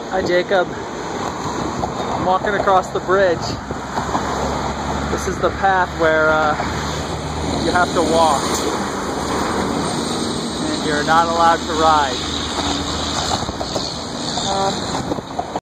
Hi Jacob, I'm walking across the bridge. This is the path where you have to walk and you're not allowed to ride.